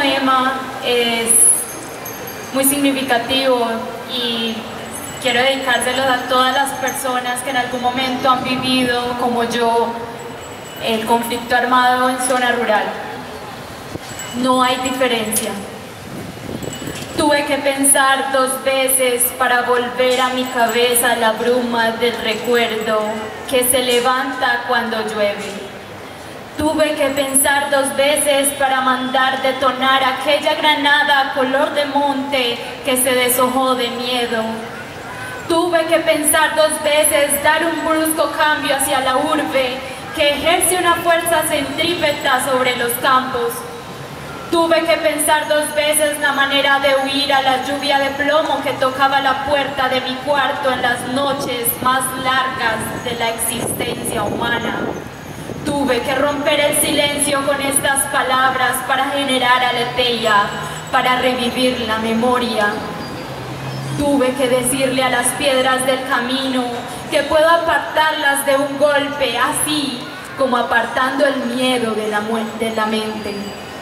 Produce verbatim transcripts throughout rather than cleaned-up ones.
poema es muy significativo y quiero dedicárselo a todas las personas que en algún momento han vivido, como yo, el conflicto armado en zona rural. No hay diferencia. Tuve que pensar dos veces para volver a mi cabeza la bruma del recuerdo que se levanta cuando llueve. Tuve que pensar dos veces para mandar detonar aquella granada color de monte que se deshojó de miedo. Tuve que pensar dos veces dar un brusco cambio hacia la urbe que ejerce una fuerza centrípeta sobre los campos. Tuve que pensar dos veces la manera de huir a la lluvia de plomo que tocaba la puerta de mi cuarto en las noches más largas de la existencia humana. Tuve que romper el silencio con estas palabras para generar aletheia, para revivir la memoria. Tuve que decirle a las piedras del camino que puedo apartarlas de un golpe, así como apartando el miedo de la, de la mente.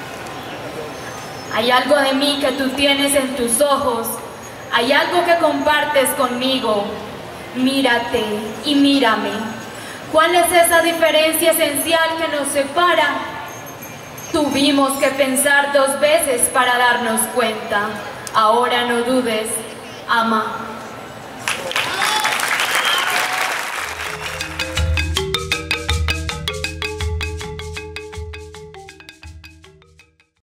Hay algo de mí que tú tienes en tus ojos, hay algo que compartes conmigo. Mírate y mírame. ¿Cuál es esa diferencia esencial que nos separa? Tuvimos que pensar dos veces para darnos cuenta. Ahora no dudes, ama.